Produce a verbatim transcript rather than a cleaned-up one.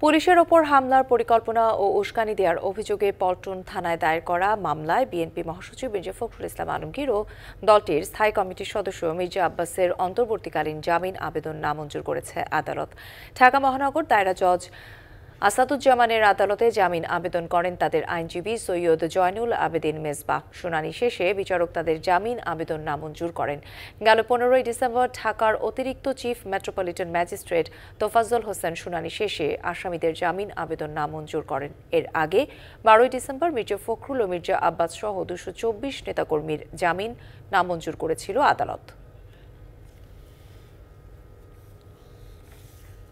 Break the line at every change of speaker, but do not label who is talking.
পুলিশের ওপর হামলার পরিকল্পনা ও উস্কানি দেওয়ার অভিযোগে পল্টন থানায় দায়ের করা মামলায় বিএনপি মহাসচিব মির্জা ফখরুল ইসলাম আলমগীর ও দলটির স্থায়ী কমিটির সদস্য মির্জা আব্বাসের অন্তর্বর্তীকালীন জামিন আবেদন নামঞ্জুর করেছে আদালত। ঢাকা মহানগর দায়রা জজ আসাদুজ্জামানের আদালতে জামিন আবেদন করেন তাদের আইনজীবী সৈয়দ জয়নুল আবেদিন মেজবা। শুনানি শেষে বিচারক তাদের জামিন আবেদন নামঞ্জুর করেন। গেল পনেরোই ডিসেম্বর ঢাকার অতিরিক্ত chief metropolitan magistrate Tofazzal Hossain শুনানি শেষে আসামিদের জামিন আবেদন নামঞ্জুর করেন। এর আগে বারোই ডিসেম্বর মির্জা ফখরুল ও মির্জা আব্বাস সহ দুশো চব্বিশ নেতাকর্মীর জামিন নামঞ্জুর করেছিল আদালত।